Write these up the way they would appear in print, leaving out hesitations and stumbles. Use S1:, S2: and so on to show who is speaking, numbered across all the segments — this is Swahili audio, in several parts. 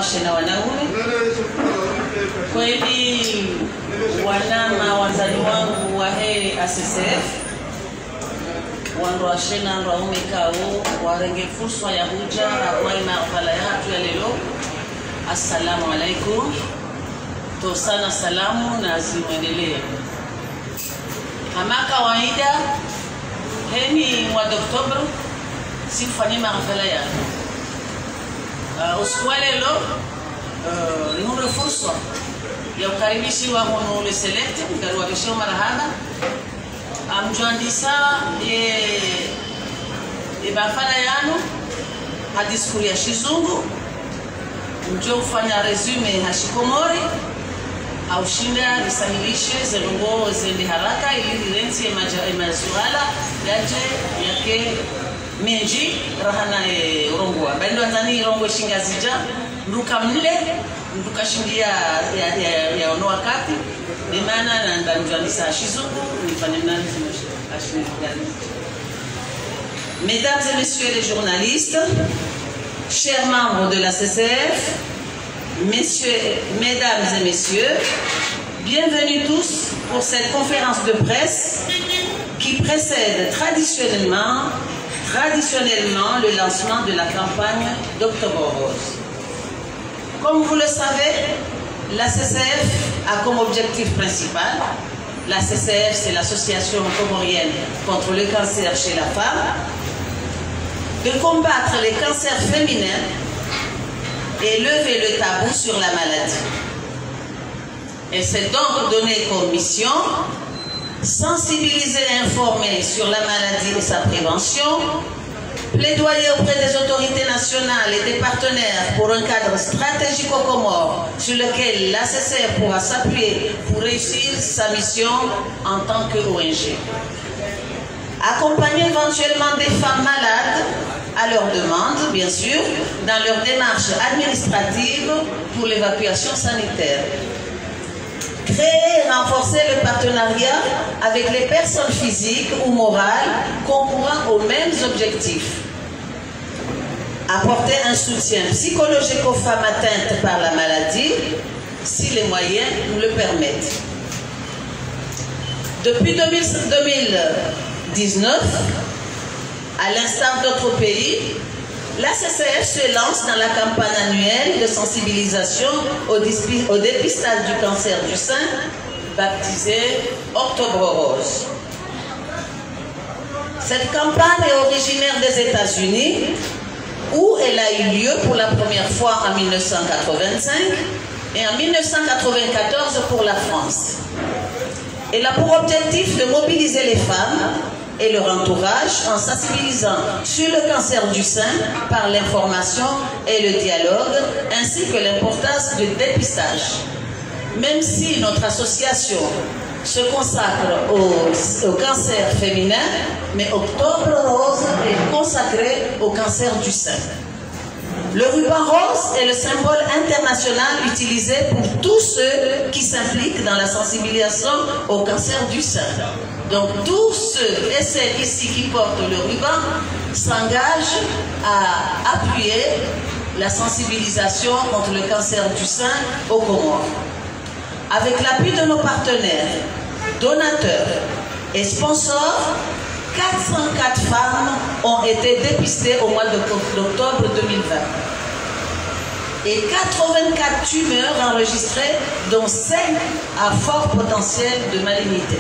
S1: wanawake na wanaume. Kweli wanama wazali wangu wa heri ACCF wanawake na wanaume kao warenge fursa ya huja kwa mafala yetu ya leo. Assalamu alaikum. To sana salamu na zimuendelee. Kama kawaida heni mwezi Oktoba sifanye mafala ya usikwale leo ni fursa ya ukaribishi wa hono le select ngarwa kesho marahaba amjandisa bafala yano hadiskuri ya Shizungu mjo ufanya resume hashikomori au shinda nisahilishe zelongo zende haraka ili renzi mazuala yaje yake menji rahana urongwa bando ndani rongo shingazija nduka mle nduka shindia ya ono wakati ni maana na ndamjandisa Shizungu nifanye nani Mesdames et messieurs les journalistes, chers membres de la CCF, mesdames et messieurs, bienvenue tous pour cette conférence de presse qui précède traditionnellement le lancement de la campagne d'Octobre Rose. Comme vous le savez, la CCF a comme objectif principal, la CCF c'est l'association comorienne contre le cancer chez la femme, de combattre les cancers féminins et lever le tabou sur la maladie. Et c'est donc donné comme mission sensibiliser et informer sur la maladie et sa prévention, plaidoyer auprès des autorités nationales et des partenaires pour un cadre stratégique au Comores sur lequel la CCF pourra s'appuyer pour réussir sa mission en tant que ONG. Accompagner éventuellement des femmes malades à leur demande, bien sûr, dans leur démarche administrative pour l'évacuation sanitaire. Créer et renforcer le partenariat avec les personnes physiques ou morales concourant aux mêmes objectifs. Apporter un soutien psychologique aux femmes atteintes par la maladie, si les moyens nous le permettent. Depuis 2019, à l'instar d'autres pays, la CCF se lance dans la campagne annuelle de sensibilisation au dépistage du cancer du sein, baptisée Octobre Rose. Cette campagne est originaire des États-Unis, où elle a eu lieu pour la première fois en 1985 et en 1994 pour la France. Elle a pour objectif de mobiliser les femmes et leur entourage en sensibilisant sur le cancer du sein par l'information et le dialogue, ainsi que l'importance du dépistage. Même si notre association se consacre au cancer féminin, mais Octobre Rose est consacré au cancer du sein. Le ruban rose est le symbole international utilisé pour tous ceux qui s'impliquent dans la sensibilisation au cancer du sein. Donc tous ceux et celles ici qui portent le ruban s'engagent à appuyer la sensibilisation contre le cancer du sein au Comores. Avec l'appui de nos partenaires, donateurs et sponsors, 404 femmes ont été dépistées au mois d'octobre 2020 et 84 tumeurs enregistrées, dont 5 à fort potentiel de malignité.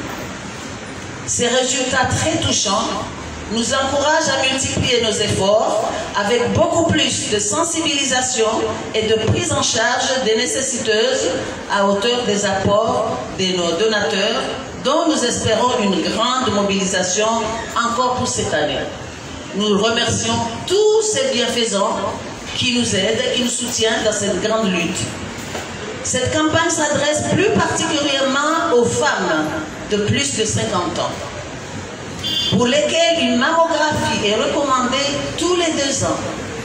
S1: Ces résultats très touchants nous encouragent à multiplier nos efforts avec beaucoup plus de sensibilisation et de prise en charge des nécessiteuses à hauteur des apports de nos donateurs, dont nous espérons une grande mobilisation encore pour cette année. Nous remercions tous ces bienfaisants qui nous aident, qui nous soutiennent dans cette grande lutte. Cette campagne s'adresse plus particulièrement aux femmes de plus de 50 ans, pour lesquelles une mammographie est recommandée tous les 2 ans,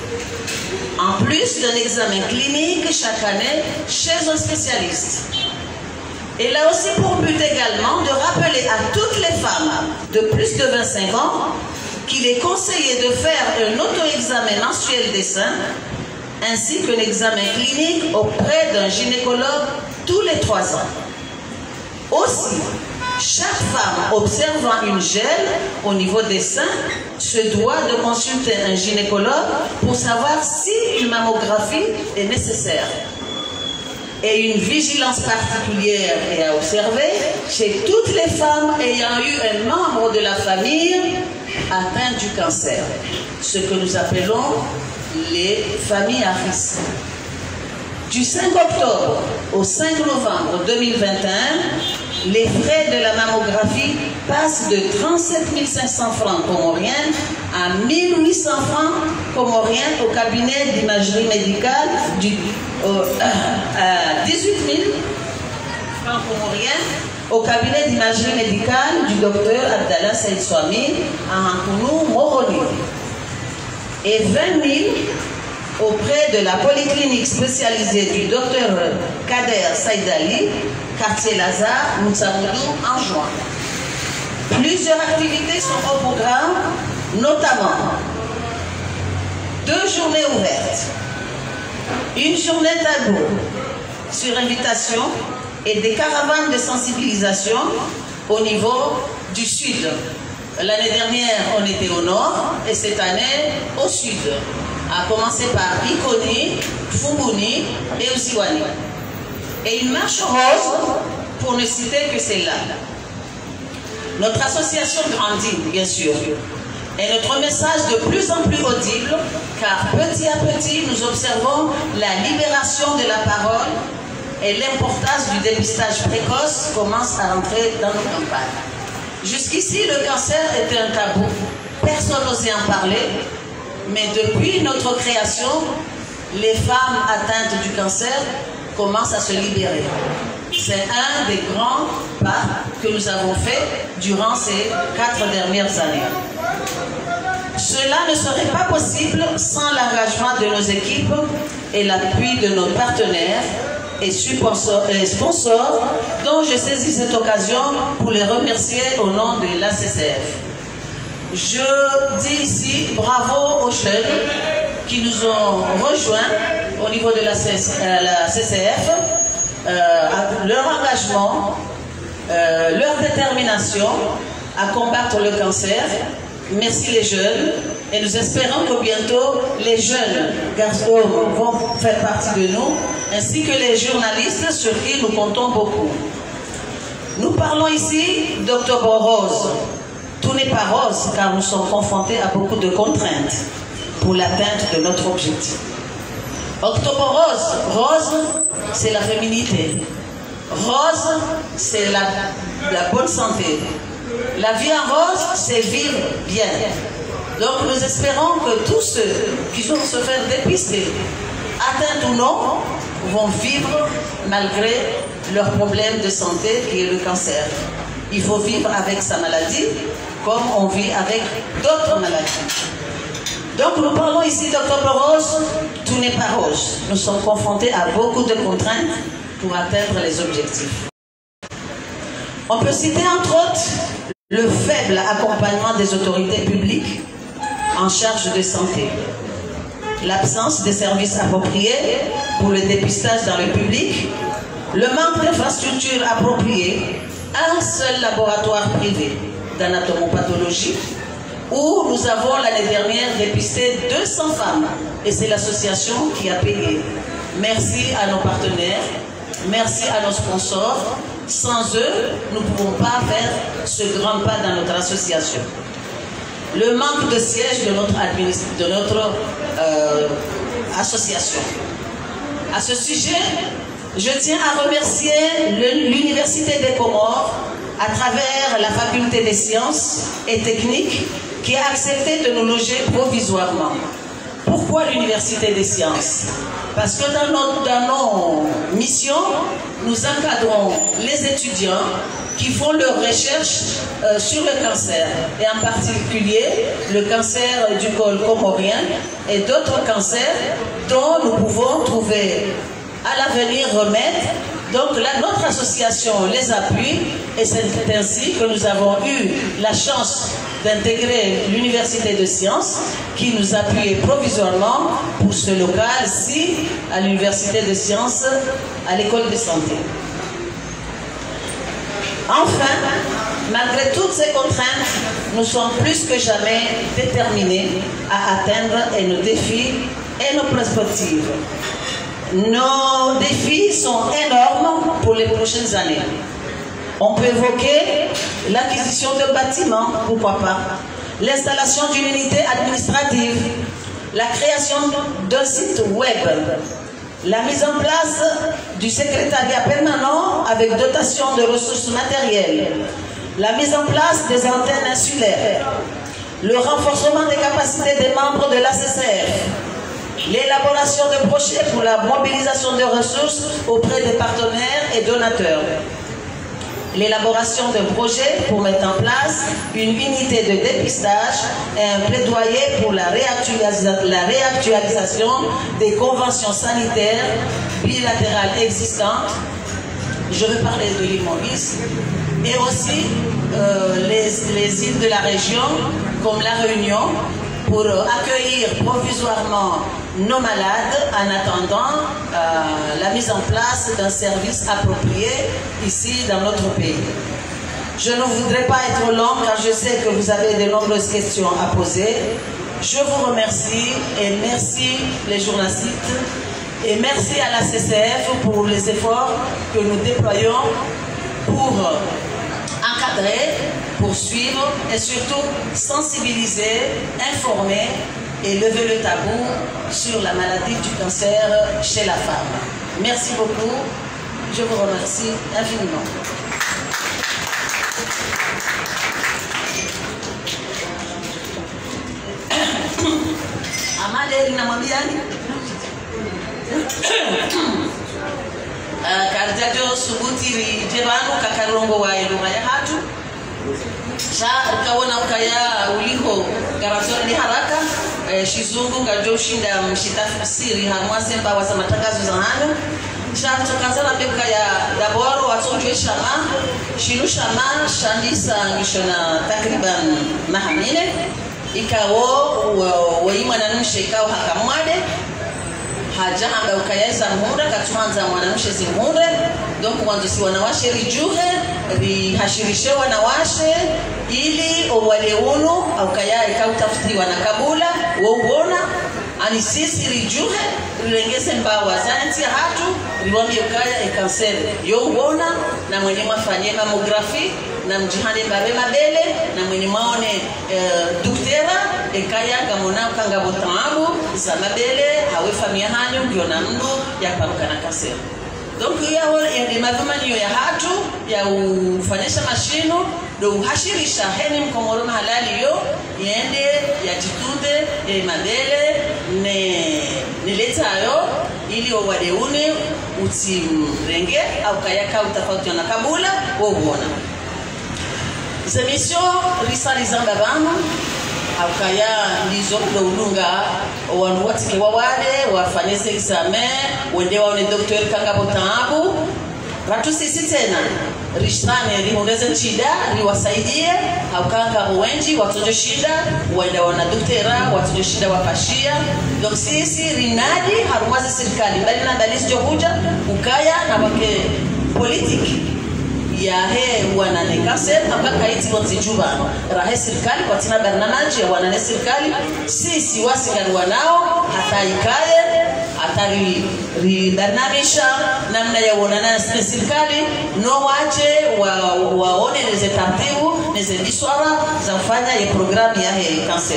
S1: en plus d'un examen clinique chaque année chez un spécialiste. Elle a aussi pour but également de rappeler à toutes les femmes de plus de 25 ans qu'il est conseillé de faire un auto-examen mensuel des seins ainsi qu'un examen clinique auprès d'un gynécologue tous les 3 ans. Aussi, chaque femme observant une gêne au niveau des seins se doit de consulter un gynécologue pour savoir si une mammographie est nécessaire. Et une vigilance particulière est à observer chez toutes les femmes ayant eu un membre de la famille atteint du cancer, ce que nous appelons les familles à risque. Du 5 octobre au 5 novembre 2021, les frais de la mammographie passent de 37 500 francs comoriens à 1 800 francs comoriens au cabinet d'imagerie médicale à 18 000 francs comoriens au cabinet d'imagerie médicale du docteur Abdallah Saïd Swami à Ankounou, Moroni, et 20 000 auprès de la polyclinique spécialisée du docteur Kader Saïdali, quartier Lazare, Moutsamoudou, en juin. Plusieurs activités sont au programme, notamment 2 journées ouvertes, une journée tabou sur invitation et des caravanes de sensibilisation au niveau du sud. L'année dernière, on était au nord et cette année au sud, à commencer par Ikoni, Fumuni et Usiwani. Et une marche rose, pour ne citer que celle-là. Notre association grandit, bien sûr, et notre message de plus en plus audible, car petit à petit, nous observons la libération de la parole et l'importance du dépistage précoce commence à entrer dans nos campagnes. Jusqu'ici, le cancer était un tabou. Personne n'osait en parler. Mais depuis notre création, les femmes atteintes du cancer commencent à se libérer. C'est un des grands pas que nous avons fait durant ces 4 dernières années. Cela ne serait pas possible sans l'engagement de nos équipes et l'appui de nos partenaires et sponsors, dont je saisis cette occasion pour les remercier au nom de l'ACCF. Je dis ici bravo aux jeunes qui nous ont rejoints au niveau de la CCF, leur engagement, leur détermination à combattre le cancer. Merci les jeunes et nous espérons que bientôt les jeunes garçons vont faire partie de nous, ainsi que les journalistes sur qui nous comptons beaucoup. Nous parlons ici d'Octobre Rose. Tout n'est pas rose car nous sommes confrontés à beaucoup de contraintes pour l'atteinte de notre objectif. Octobre Rose, rose c'est la féminité. Rose c'est la bonne santé. La vie en rose c'est vivre bien. Donc nous espérons que tous ceux qui vont se faire dépister, atteints ou non, vont vivre malgré leur problème de santé qui est le cancer. Il faut vivre avec sa maladie comme on vit avec d'autres maladies. Donc nous parlons ici d'Octobre Rose, tout n'est pas rose. Nous sommes confrontés à beaucoup de contraintes pour atteindre les objectifs. On peut citer entre autres le faible accompagnement des autorités publiques en charge de santé, l'absence de services appropriés pour le dépistage dans le public, le manque d'infrastructures appropriées, un seul laboratoire privé d'anatomopathologie où nous avons l'année dernière dépisté 200 femmes et c'est l'association qui a payé. Merci à nos partenaires, merci à nos sponsors. Sans eux, nous ne pouvons pas faire ce grand pas dans notre association. Le manque de siège de notre association. À ce sujet, je tiens à remercier l'Université des Comores à travers la Faculté des sciences et techniques qui a accepté de nous loger provisoirement. Pourquoi l'Université des sciences? Parce que dans nos missions, nous encadrons les étudiants qui font leurs recherches sur le cancer, et en particulier le cancer du col comorien et d'autres cancers dont nous pouvons trouver à l'avenir remède Donc là, notre association les appuie et c'est ainsi que nous avons eu la chance d'intégrer l'Université de Sciences qui nous appuyait provisoirement pour ce local-ci à l'Université de Sciences à l'École de Santé. Enfin, malgré toutes ces contraintes, nous sommes plus que jamais déterminés à atteindre nos défis et nos perspectives. Nos défis sont énormes pour les prochaines années. On peut évoquer l'acquisition de bâtiments, pourquoi pas, l'installation d'une unité administrative, la création d'un site web, la mise en place du secrétariat permanent avec dotation de ressources matérielles, la mise en place des antennes insulaires, le renforcement des capacités des membres de l'ACCF, l'élaboration de projets pour la mobilisation de ressources auprès des partenaires et donateurs, l'élaboration de projets pour mettre en place une unité de dépistage et un plaidoyer pour la réactualisation des conventions sanitaires bilatérales existantes. Je veux parler de l'île Maurice et aussi les îles de la région comme la Réunion pour accueillir provisoirement nos malades en attendant la mise en place d'un service approprié ici dans notre pays. Je ne voudrais pas être long car je sais que vous avez de nombreuses questions à poser. Je vous remercie et merci les journalistes et merci à la CCF pour les efforts que nous déployons pour encadrer, poursuivre et surtout sensibiliser, informer et lever le tabou sur la maladie du cancer chez la femme. Merci beaucoup. Je vous remercie infiniment. Amale linamwambiani karjajo subutiri jebanu kakarongo wa eluma ya hatu sha kaona ukaya uliho garazoni ni haraka shizungu ngajo shinda mshitafsiri hamwasemba wa matangazo za hano sha tukazana beka ya daboro watonjwe shama shilu shama shandisa ngishona takriban mahamine ikawo waimana nushe ikawo hakamwade haja amba ukayeza muda katuanza mwanamshe zimude donc mwanzo si wanawashe rijuhe rihashirishe wanawashe ili wale uno au kaya ikautafutiri wanakabula wauona ani sisi rijuhe rilengeze mbawa zanti hatu riwambie ukaya ikansere yo uona na mwenye mafanye mamografi na mjihane mbabe mabele na mwenye maone duktera ekaya ngamona ukanga botamu za mabele hawe famia hanyo ndio na mdu ya paruka na kasera. Donc yao ende mavumanio ya hatu ya ufanyesha mashino do uhashirisha heni mkomoro mahalali yo yende ya jitunde mabele ne letayo ili wadeune utimrenge au kayaka utafauti na kabula wauona. Ces missions risalizanga bana au kaya ndizo ndo ulunga wanu watike wawade wafanyese examen wende waone doktor kanga botabu ratu sisi tena rishane rimongeze shida riwasaidie au kanga wengi watojo shida wenda wana doktera watojo shida wapashia donc sisi rinadi harumazi serikali bali na bali sio kuja ukaya na wake politiki ya he wanane kanser mpaka iti wanzijuba rahe serikali kwa tina barnamaji ya wanane serikali sisi wasigari wanao hata ikaye hata barnamisha namna ya wanana serikali no wache waone neze tartibu neze diswara za ufanya ya programu ya he kanser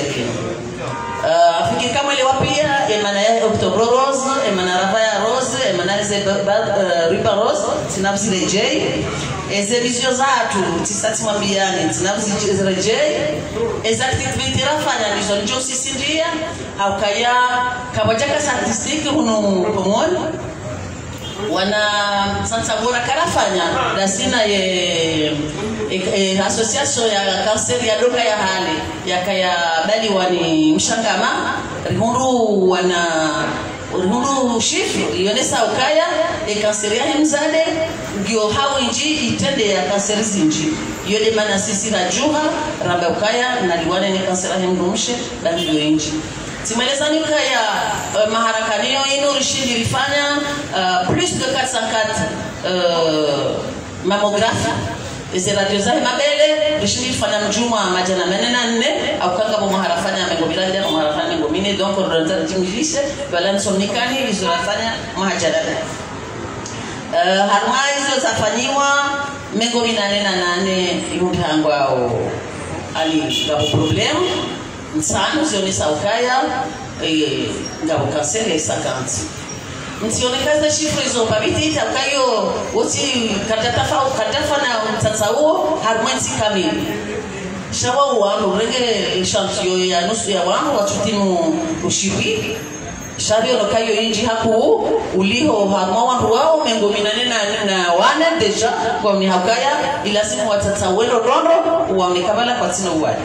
S1: fikiri kama ile wapia emana ya October Rose emana Ravaya Rose emana Riba Rose sinapsile J eze visio zatu tisati mwambiane tinavuzijezera J eza activity rafanya ndizo njo sisi ndia au kaya kabajaka statistiki hunu komoni wana sansabura karafanya dasina ye association ya cancer ya doka ya hali ya kaya bali wani mshangama rihundu urundu chiffre yonesa ukaya e kanseri ya mzade ngio hao inji itende ya kanseri zinji yode mana sisi na juha ramba ukaya na liwane ni kanseri ya mdumshe na ngio inji timeleza ni ukaya maharakanio ino rishindi rifanya plus de 404 mammographie ese radio zahe mabele rishindi fanya mjuma majana 44 au kanga bo maharafanya mengo bilande bo maharafanya mengo mine donc ordinateur tingilishe balan somnikani izorafanya mahajana harma hizo zafanyiwa mengo 88 impango au ali ngabo problem nsano zionesa ukaya ngabo kanseri ya 50 msionekaza shifre hizo babiti itakayo uti katafa na mtatauo harmenti kamili shawa uwano renge shantio ya nusu ya wangu watutimu ushibi shabio nokayo inji haku uliho hamawa wao mengo 88 na wana deja kwa mnihakaya ila simu watatawelo rondo uwaonekabala kwa tina uwadi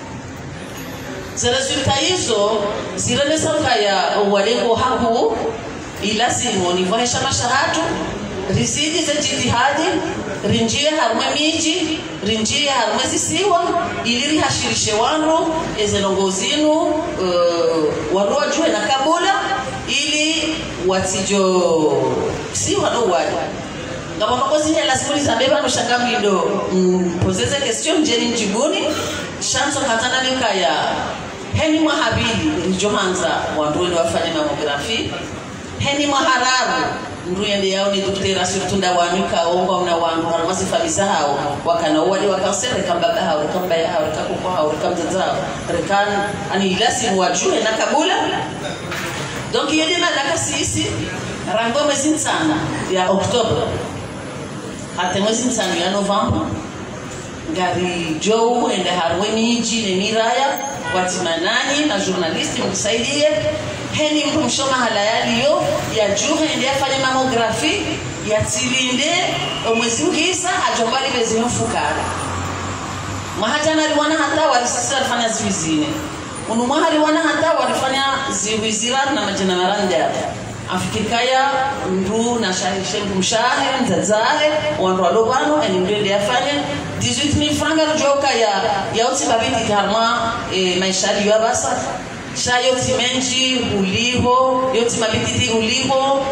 S1: za resulta hizo zirenesa ukaya uwalengo haku ila simu nivohesha mashahatu risidi za jitihadi rinjie harumwe miji rinjie harumwe zisiwa ili rihashirishe wanu ezenongozinu waruwa juhe na kabula ili watijo siwa no wadi ngama makozi nye lasimuli zabeba mshangambi ndo poseze question jeni mjibuni shanso katana nikaya heni mahabili rijohanza wanduwe wafanye mamografi heni mahararu nduyende yao ni duktera surtunda wanuka ongo na wangu harmasi famisa hao wakana wali wakansere kambaba hao kambaya hao kakuko hao kamzaza rekan ani ilasi wajue na kabula donc yede madaka sisi rango mwezi sana ya Oktoba hata mwezi sana ya November ngari Joe ende harwe miji ne miraya watimanani na journalisti msaidie heni mtu mshoma halayali yo ya juhe ende afanye mammografi ya tilinde mwezi mkisa ajombali bezi mfukara mahajana liwana hata walisisi walifanya ziwizine unumahali wana hata walifanya ziwizira na majana marande afikikaya mru na shahishe mshahe mzazahe wandu walobano eni mdende afanye 18,000 franga rujoka ya oti babiti karma maisha liwa basa yoti menji uliho yoti mabititi uliho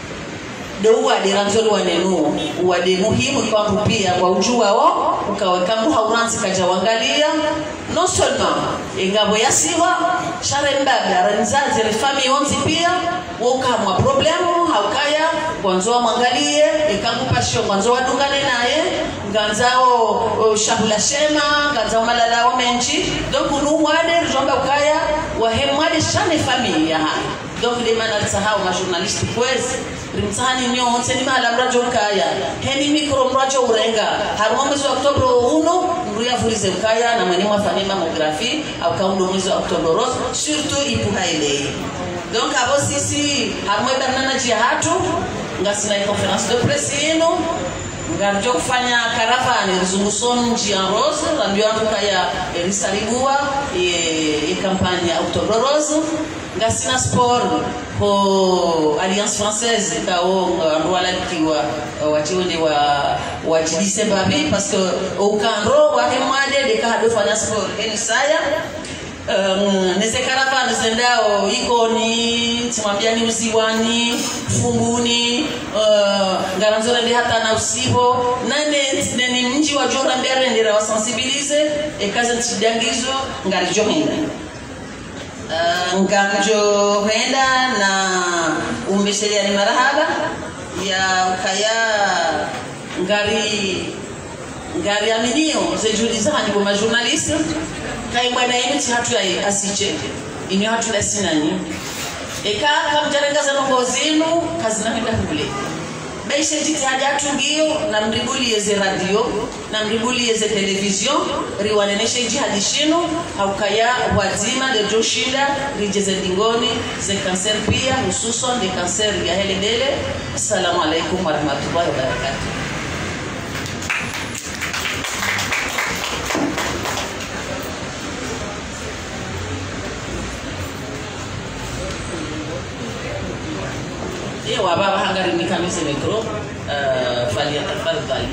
S1: do wade ranzolo wanenu wade muhimu kwa kupia kwa ujua wao ukaweka muhauransi kaja wangalia non seulement ingabo yasiwa sharembaga ranzaze refami onzi pia wokamwa problemu haukaya kwanzo mwangalie ikakupa shio kwanzo wadungane naye nganzao shabula shema nganzao malalao menji donc nous wade jomba ukaya wahemwade shane familia haya donc les manalsahau ma journaliste kwezi rimsani nyote ni mala mrajo kaya heni mikro mrajo urenga haruma mwezi wa Oktoba 1 nduya vulize kaya na mwene mwafanye mammographie au kaundo mwezi wa Oktoba rose surtout ipuhaile donc abo sisi haruma banana jia hatu ngasina conference de presse yenu ngarjo kufanya caravane rizunguson jia rose rambio kaya elisaribua e campagne ya Oktoba rose ngasina sport ko Alliance Française kao ndwala kiwa watione wa December parce que au Cameroun wa hemade de ka do fanya sport en saya nese caravane zendao ikoni timwambia ni uziwani funguni ngaranzora ndi hata na usibo nani mji wa Jora mbere ndira wa sensibiliser e kaza ntidangizo ngarijo henda ngamjo henda na umbeshelia ni marahaba ya ukaya ngari aminio zejuliza hani kwa journaliste kai bwana yenu ti hatu ya asije ini hatu la sinani eka kamjarenga za ngozinu kazi na kwenda kule baisha jitihadi atungio na mribuli yeze radio na mribuli yeze television riwanenesha jihadi shino haukaya wazima de joshinda rijeze dingoni ze cancer pia hususan de cancer ya heledele. Assalamu alaikum warahmatullahi wabarakatuh. Mimi wa baba hangari nikamize mikro falia tafadhali.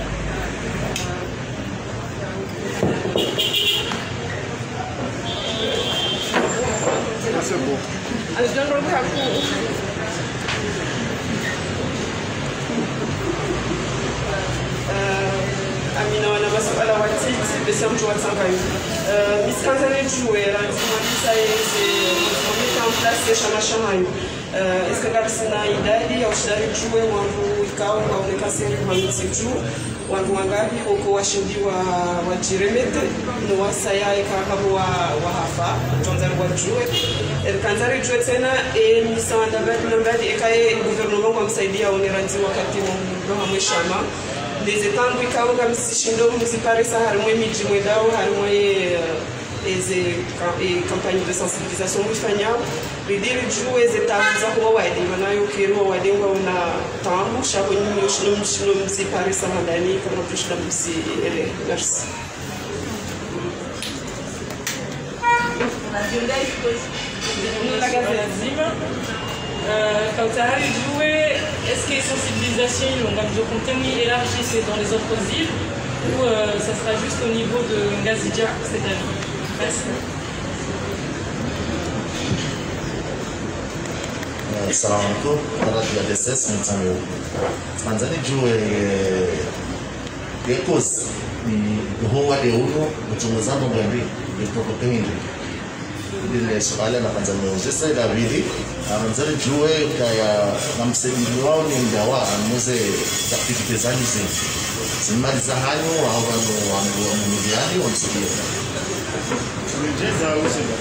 S2: C'est beau. Amina wana masuala watiti besa mtu watsangayo miskanzane juera ndimwandisa yese mwamika mplasi shama-shamayo iskangabisina idadi ya ushidari juwe wangu ikao ngaoneka seri mamitsi juu wangu wangabi koko washindi wa jiremete no wasaya ikakabo wa hafa tonzari wa juwe kanzari juwe tena misa wandabadi ekaye gouvernement wamsaidia oneranzi wakati mwa mweshama ndeze tangu ikawunga msishindo mziparisa harimwe miji mwedao harimwe eze campagne de sensibilisation mwifanyao ridiri juu eze tabuza kuwa wadi manayo kiruwa wadi nga una tamu shako nyinyi ushino mziparisa mandani kama tushina mzi ele. Merci.
S3: Quand tu arrives à jouer, est-ce que la sensibilisation, on va dire contenu élargi, c'est dans les autres îles ou ça sera juste au niveau de Ngazidja cette année? Merci.
S4: Salam alaikum, Radio DSS, Tanzania juu ya kozi ni huwa de uno mchunguzano mwembi yetokotengi ile swala na Tanzania ujesa ila vili Tanzania juu kaya na msaidizi wao ni ndawa amuze activite zangu zimaliza hayo au wangu wa mwiani wamsikie
S5: Tunajeza usema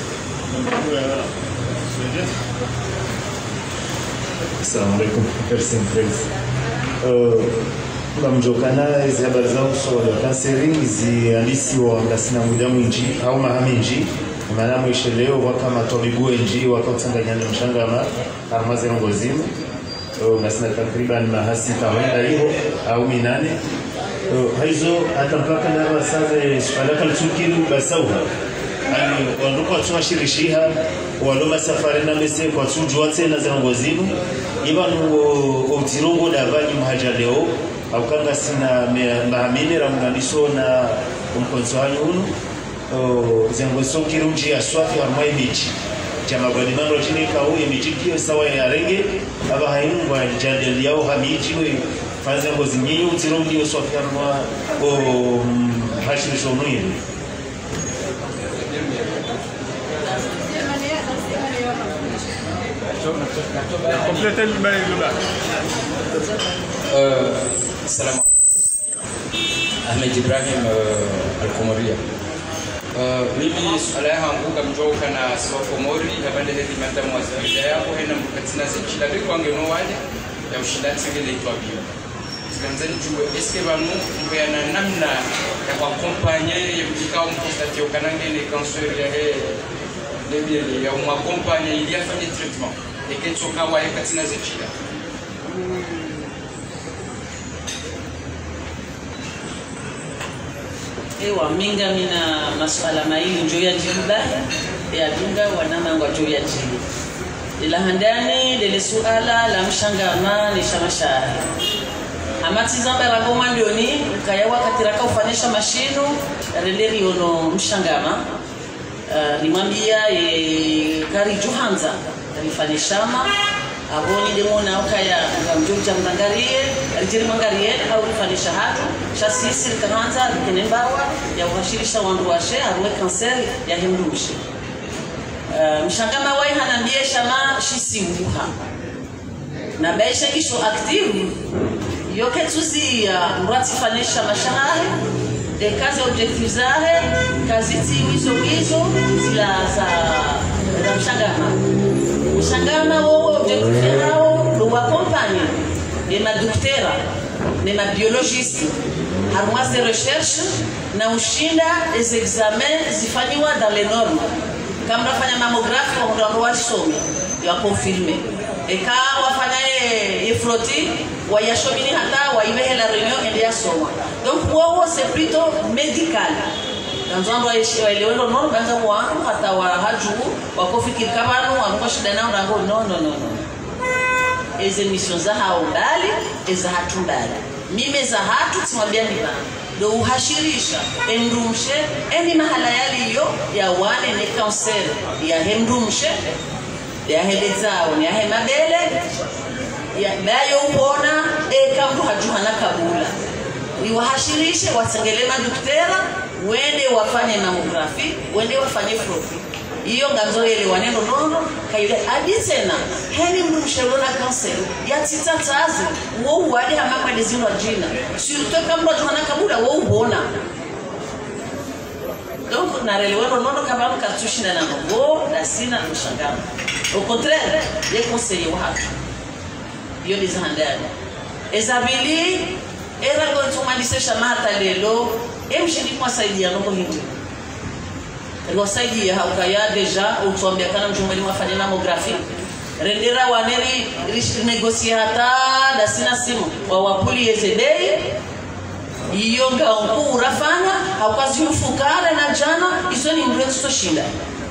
S6: Assalamu alaikum, merci mpenzi. Tunamjokana hizi habari zangu swala kanseri ziandisi wa ngasina muda mwingi au mahaminji maana mwisho leo wakama tobigu enji wakautanganya na mshangama armaze ngozimu ngasina takriban mahasi kawaida hiyo au minane hizo hata mpaka na wasaze swala kalchukiru basauha ani wanduko tunashirishiha waloma safari na mese kwa tujua tena za ngozimu ibanu otirongo davani mhajaleo au kanga sina mahamine ramunganiso na umkonsohanyo unu zengo sokirunji ya swafi harmai bichi chama bali mando chini kawo imitikiyo sawa ya rege aba haingwa jadeli yao hamiji we faze ngozi nyinyi utirongi yo swafi harma o hashiri shonui
S5: compléter le mail global.
S7: Salam Ahmed Ibrahim Al-Komoria. Mimi swala yangu kamjoka na Sokomori habande hedi madamu waziri yako hena mkatina zechila biko angeno waje ya ushindani singine itwa bio. Sikanzani juwe eske banu mbeana namna ya kwa kompanye ya mkikao mkonstatio kanange ni cancer ya ya umakompanye ili afanye treatment ekechoka wae katina zechila.
S1: Ewa minga mina masuala maili njo ya jimba ya dunga wanama ngwa jo ya jili ila handani dele suala la mshangama ni shamashari amati zamba rangoma ndioni kayawa katiraka ufanisha mashinu releri ono mshangama nimwambia kari juhanza alifanishama aboni demona ukaya ngamjumja mnangarie alijiri mwangarie au kufanisha hatu chasisi kaanza kenembawa ya kuhashirisha wandu washe arwe kanser ya himdushi mshangama wai hanambie shama shisi uha na baisha kisho active yoke tuzi mrati fanisha mashahari de kazi objectif zahe kaziti wizo zila za mshangama wao objectif yao lo accompagne et ma docteur et ma biologiste harmoise de recherche na ushinda les examens zifanywa dans les normes kama nafanya mammographe kwa ndio wasome ya confirmer eka wafanya floti wayashomini hata waibehe la réunion et ya soma donc wao c'est plutôt médical dans un endroit elewe ndo no banza wa hata wa haju wakofikiri kabano amko shida nao rango no eze emission za hao mbali eza hatu mbali mime za hatu timwambia ni bana do uhashirisha endumshe eni mahala yaliyo ya wane ne cancer ya hendumshe ya helezao ya hemabele ya nayo ubona kambu hajuhana kabula ni wahashirishe wasengele maduktera wende wafanye mammografi wende wafanye flopi iyo nganzo yele wanendo nono kaile adisena heni mrumshelona cancer ya titatazi wo wadi hamama dezino jina surtout kamba juhana kabula wo ubona donc na relewano nono kabano katushina na ngo na sina mshangano au contraire les conseillers wa yo dizhandani ezabili era ngotumandise shamata lelo emshini kwa saidia noko hindi wasaidia haukaya deja utuambia kana mjumeli mwafanya mammografi rendera waneri negociata da sina simu wa wapuli yezedei iyo ngaonku urafanya haukazi ufukare na jana iso ni mresto shinda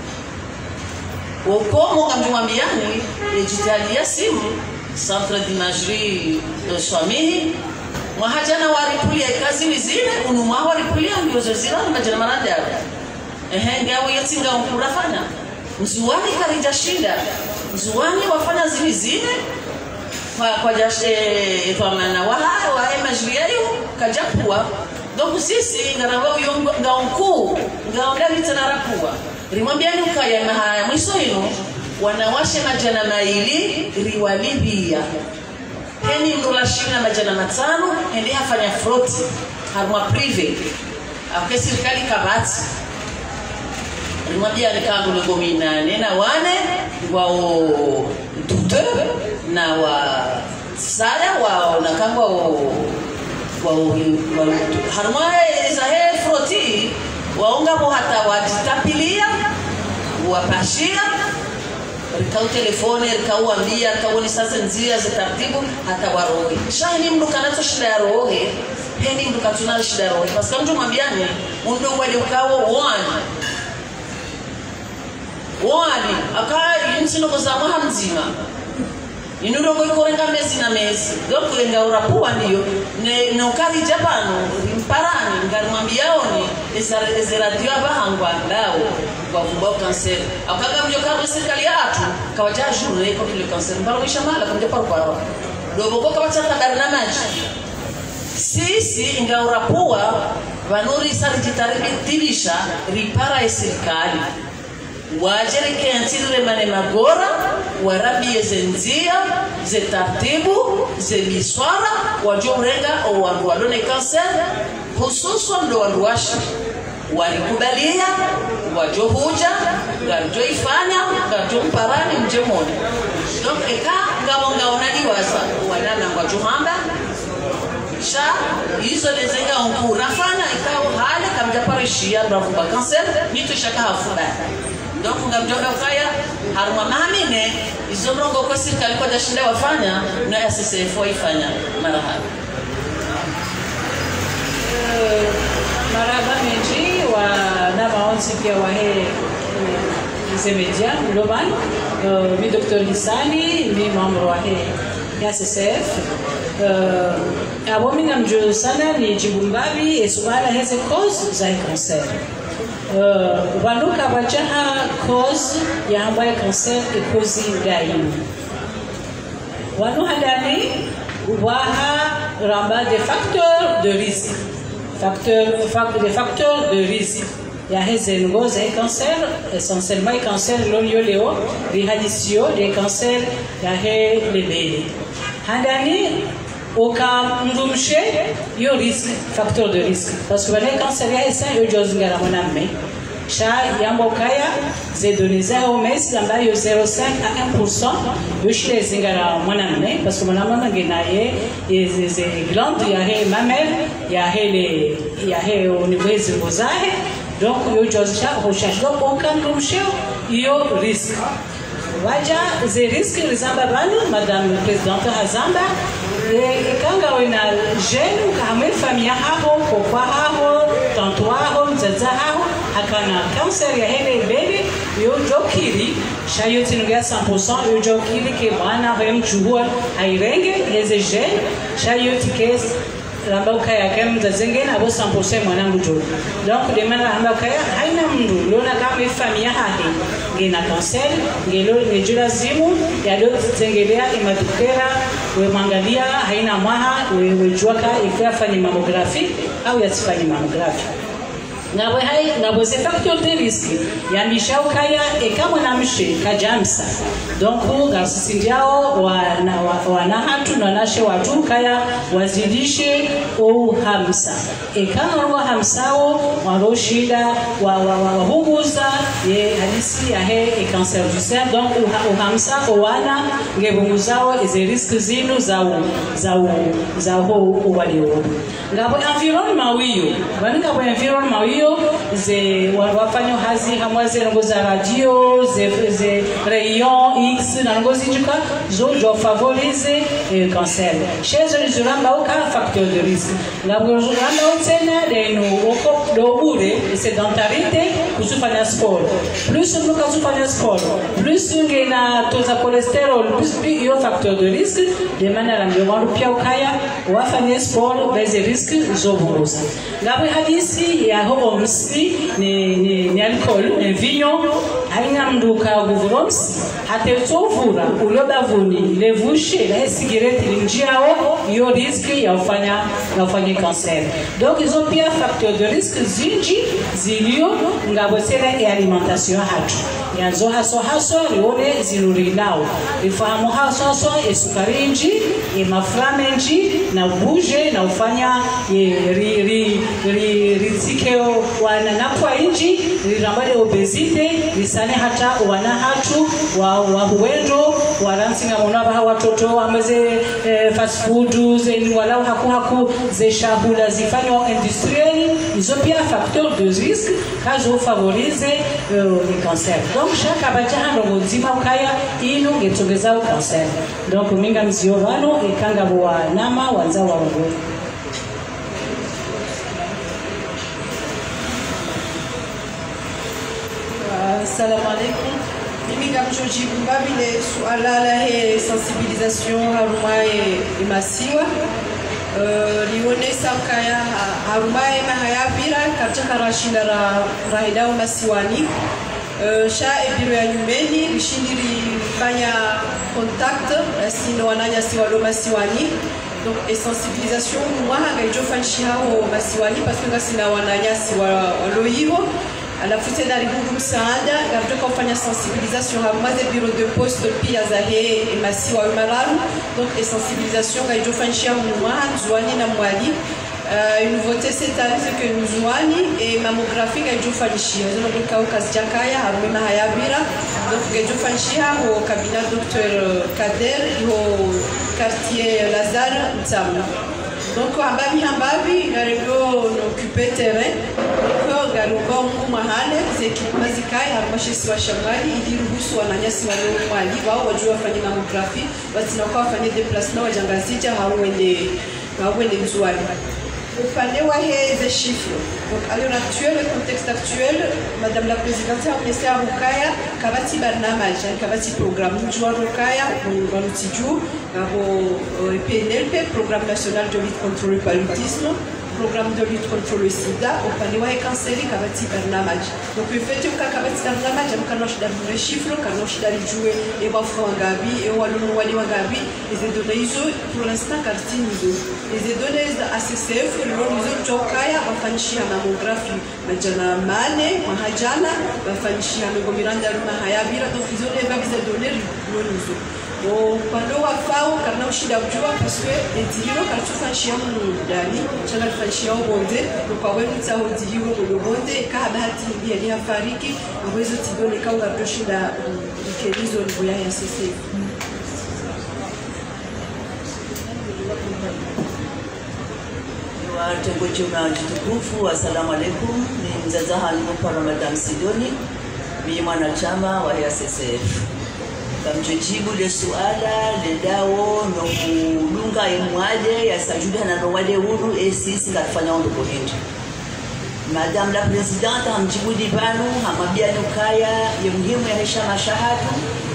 S1: ukomo ngamjumambiani ejitalia simu centre d'imagerie de Swami mwahajana waripulia kazi wizine unuma waripulia ndio zozira na jana marada ngawo yetinga unkurafanya mzuwani karija shinda mzuwani wafanya zilizine kwa jashe kwa maana wa imagerie yo kajakuwa donc sisi ngarawa yo ngaonku ngaondali tena rapua rimwambiani ukaya mahaya mwiso ino wanawashe majana maili riwalibia heni ndola shina majana matano hende hafanya froti harma prive ake serikali kabati rimwambia nikangu legomina na wane wao tuteur na wa sara wao nakangwa wao harma za he froti waunga mo hata wajitapilia wapashia rikau telefone rikau ambia kaoni sasa nzia za taratibu hata waroge shani mdu kanacho shida ya roge heni mdu katuna shida ya roge paska mtu mwambiani mdu wale ukawo wani aka insino kozama hamzima inudogo ikorenga mezi na mezi donc lenga urapua ndiyo ne ukari japano imparani ngarumambiaoni ezeradio abahangwa ndao kwa kubao cancer akaga mjoka serikali yatu kawaja journée contre le cancer mbaro ishamala kumje parwa dogo kwa kabachata barnamaji sisi ingaurapua vanuri sarjitarisha ripara serikali wajereke antire mane magora warabi ezenzia zetartibu zemiswara wajorenga au wadone cancer hususan ndo wanduashi walikubalia wajohuja garjoifanya garjomparani mjemoni donc eka ngawonadi waza wanana ngwajohamba sha hizo lezenga onkurafana ikao hale kamjaparishia bravuba cancer nitu shaka hafuba donc ngamjoga kaya haruma mahamine hizo mrongo kwa serikali kwa dashinda wafanya na SSF waifanya marahaba
S8: maraba meji wa na maonzi pia wahe zemedia global mi Dr. Hisani mi membre wahe SSF abo mina mjo sana ni jibumbabi esubala heze cause za cancer wanuka bajaha cause ya ambaye cancer ikozi daima wanu hadani waha ramba des facteurs de risque des facteurs de risque ya heze ngoza cancer essentiellement cancer l'olio rihadisio des cancers ya he lebele hadani oka mdumshe yo risque facteur de risque parce que les cancers ya esa yo jozingara moname sha yambo kaya zedoniza au mes ambayo 0.5 à 1% yo shile zingara moname parce que monama ngenaye ze glande ya he mamelle ya he au niveau des ngozahe donc yo jozisha recherche donc oka mdumshe yo risque waja ze risque lizamba banu madame présidente Hazamba kanga wena jeune kama familia hapo kwa hapo tanto hapo mzaza hapo akana cancer ya hele bebe yo jokili shayo tinuga 100% yo jokili ke bana rem chuhua hairenge ezeje shayo tikes lamba ukaya kama mtazengeni abo 100% mwanangu jo donc de mana lamba ukaya haina mndu lona kama familia hake ngena cancer ngelo ngejula zimu ya do tengelea imadukera we mangalia haina maha we juaka ifanye mammographie au yasifanye mammographie ngabo hai ngabo ze facteur de risque ya mishao kaya kama na mshe kajamsa donc garsisindiao wana hatu na nashe watu kaya wazidishe au hamsa kama wa hamsao waroshida wa huguza ye halisi ya he cancer du sein donc au hamsa wana ngebunguzao eze risque zinu za ho walio ngabo environnement wiyo banika kwa environnement wiyo ze wafanya hazi hamwaze ngoza radio ze rayon X na ngozi juka zo favoriser cancer chez les uramba aucun facteur de risque ngabo uramba otena deno oko do bure sédentarité kusufanya sport plus mnuka kusufanya sport plus ngena toza cholesterol plus yo facteur de risque de manière ambiant pia ukaya wafanya sport les risques zo bongoza ngabo hadisi ya ho omsi ni alcool un vignon haina mduka guvroms hatetovura ulodavuni levushe la cigarette linjiao yo risque ya ufanya cancer donc ils ont bien facteur de risque zinji zilio ngabo sera e alimentation hatu yanzo haso lione zinurilao ifahamu haso esukarinji maframenji na buje na ufanya rizikeo wana napwa inji rirambale obesite risane hata wana hatu wa huendo waransinga monaba watoto ameze fast food zeni walau haku ze shahula zifanywa industriel izo pia facteur de risque kazo favorize le cancer donc chaque abaja ndo mzima ukaya ino getogeza cancer donc minga mziovano ekanga bwa nama wanza wa ngo.
S9: Assalamu alaikum. Mimi ngamjojibu mbabile suala la sensibilisation haruma masiwa lionesa kaya haruma mahayabira katika rashinda rahidao masiwani sha ebiro ya nyumbeni lishindiri fanya contact asino wananya siwalo masiwani donc sensibilisation mwaha ngaijofanshi hao masiwani parce que ngasina wananya siwalo hivo alafu tena alihudu msaada ngaritoka kufanya sensibilisation hamaze bureau de poste pia za he masiwa umararu donc sensibilisation ngaijofanshia mwaha nzuani na mwali une nouveauté cette année c'est que nzuani et mammographie ngaijofanshia donc kao kazijakaya haruma hayabira donc ngaijofanshia au cabinet docteur Kader au quartier Lazare Ntsama donc hambabi ngarego n'occuper terrain donc ngaruka umahale zekipa mazikai harumashisi wa shamali idiruhusu wananyasi wale mwali wao wajua fanya mammographie basi na kwa fanya déplacement wajangazija hawende nzuani upande wa ces chiffres donc à l'heure actuelle le contexte actuel madame la présidente a ministère Rukaya kabati barnamaj kabati programme njwa Rukaya wanutiju ngabo PNLP programme national de lutte contre le paludisme programme de lutte contre le sida upande wa kanseri kabati barnamaj donc le fait que kabati barnamaj amkanosh da les chiffres kanosh da lijue et wa frangabi et walunu wali wangabi les données pour l'instant kartinizo les données ACCF l'horizon Chokaya wafanishia mammographie majana mane mahajana wafanishia Miranda mahayabira donc ils ont les données l'horizon upande wa fao kana ushida kujua parce que ediro katufanishia mudani changa tufanishia bonde kwa wewe mtao ediro kwa bonde ka bahati ndiye alifariki uwezo tidone kaunga toshinda ikelizo niboya ya ACCF.
S1: Watengoji mnajitukufu, assalamu alaikum. Ni mzaza halimu para Madame Sidoni, mimi mwanachama wa ACCF. Kamjojibu le suala le dawo no kulunga imwade ya sajuda na nowade uru sisi ngafanya ndo kohindi. Madame la Présidente hamjibu dibanu hamabia nukaya ya muhimu ya hesha mashahatu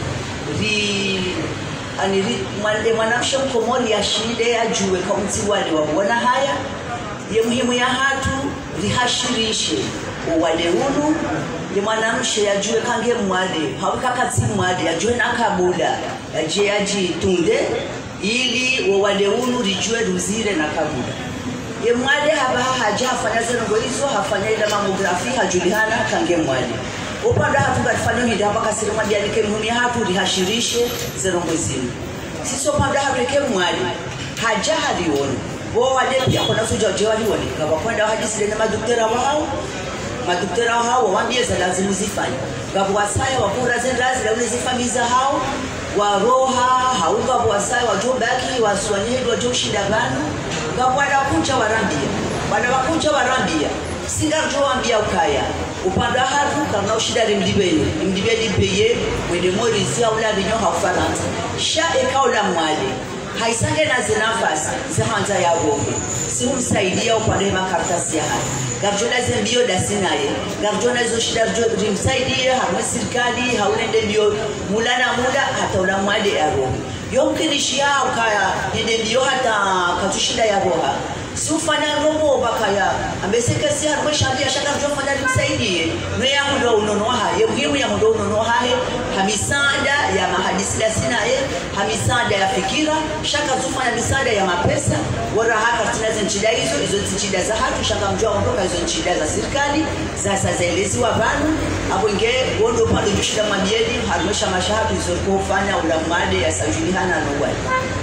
S1: mwanamsha mkomori ya shide ya juwe kwa mtiwali wa buwana haya ya muhimu ya hatu rihashirishe uwale unu ya mwanamsha ya juwe kange mwade hawika kati mwade ya juwe na kabuda ya jeaji tunde ili uwale unu rijue ruzire na kabuda ye mwade haba haja hafanya zenongo hizo hafanya ila mamografi hajulihana kange mwade upanda hatu katifanya hidi hapa kasiri mwade ya nike muhimu ya hatu rihashirishe zenongo zinu sisi upanda hatu ike mwade haja halioni wade pia kuna suja ujewa liwani kaba kwenda hajisile na maduktera hao wambie za lazimu zifanya gabu wasaya wakura zendazi la unizifamiza hao waroha hauga wasaya wajobaki waswanyedu wajoshida gano gabu wada wakuncha warambia singa joambia ukaya upanda hatu kama ushida mdibeli peye mwende morisi au la vinyo haufaransa sha ekaula mwale haisange na zinafasi zahanza ya roho si umsaidia upande makaratasi ya hali garjona zembio dasinaye garjona zo shida rimsaidia hamwe serikali haulende mbio mula na mula hata ula mwade ya roho yomkinishia ukaya nende mbio hata katushida ya roha si ufanya roho bakaya ambeseke si harwe shambia shaka mjofanya rimsaidie mea mundo unonoha ye muhimu ya mundo unonoha hamisanda ya mahadisi dasinaye hamisanda ya fikira shaka zufanya misanda ya mapesa wara haka tinaze nchida hizo nchida za hatu shaka mjua ondoka hizo nchida za serikali za zaelezi wa vanu hapo inge wondo pande nchida mabiedi harumesha mashahatu hizo kufanya ulamade ya sajulihana nuwai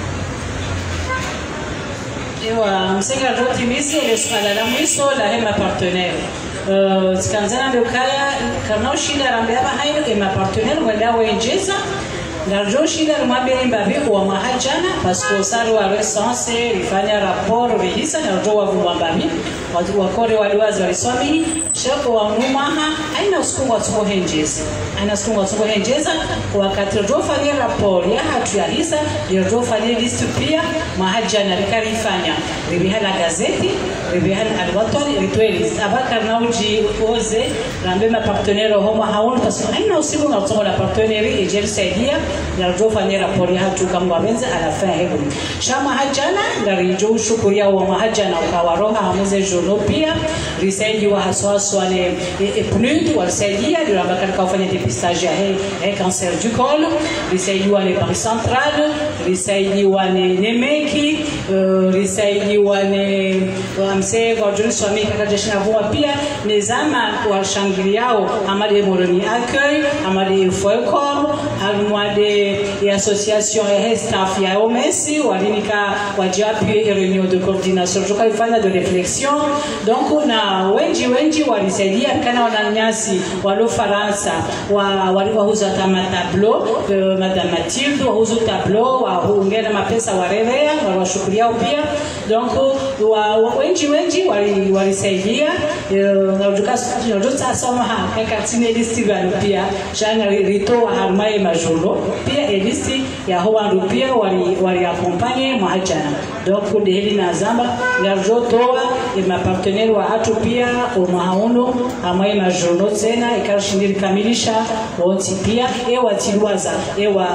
S8: ewa msenga rotimisi ile swala la mwiso la hema partenaire tikanzana ndokaya kana ushinda rambia hayo hema partenaire wenda wenjeza ndarjo shinda rumwambia mbabi wa mahajana pasko saru wa recense rifanya rapport rehisa ndarjo wa mwambami watu wakore waliwazi waliswami shako wa mumaha aina usikunga tuko henjeza wakati ndarjo fanya rapport ya hatu ya hisa ndarjo fanya list pia mahajana rikarifanya ribihala gazeti ribihala alwatani ritweli abaka nauji oze rambe ma partenaire homa haun pasko aina usikunga tuko la partenaire ejersaidia ndarjo fanya rapport ya hatu kama wenza alafa hego shama hajana ndarijo shukuria wa mahajana ukawaroha hameze jono pia risaidi wa haswaswa ne PNUD walisaidia duramba katika kufanya dépistage ya cancer du col risaidi wa ne Paris Central risaidi wa ne Meki risaidi wa ne amse kwa juni swami kaka jeshina vua pia nezama wa shangiliao amade moroni accueil amade foecor almoade association et staff ya OMS walinika wajapi réunion de coordination tukaifanya de réflexion donc na wengi walisaidia kana wananyasi walo Faransa waliwauza kama tableau madame Mathilde wauza tableau waungena mapesa warelea wawashukuria pia donc wengi walisaidia na jota soma kaka tine festival pia jana ritoa harmaye majolo pia elisti ya hawa pia wali accompagner mahajana donc ndihili na zamba ngarjo toa ma partenaire wa hatu pia umahauno amaye majono tena ikashindiri kamilisha wote pia ewa tilwaza ewa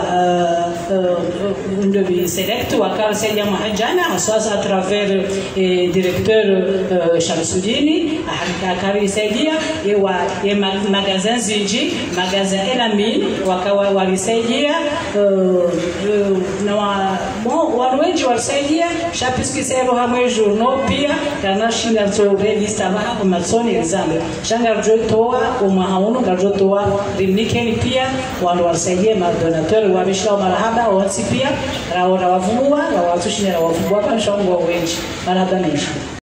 S8: ndio select wa karsaidia mahajana aswasa à travers directeur Shamsudini akarisaidia ewa magazin Zinji magazin Elamin wakawa walisaidia na wengi walisaidia chapiski sero hamwe journal pia kana shinda zobe lista baha matsoni exam shanga jotoa umahauno gajotoa rimnikeni pia walisaidia madonateur wamesha marahaba wote pia raona wavumua na watu shinda wavumua kwa shangwa wengi marahaba mengi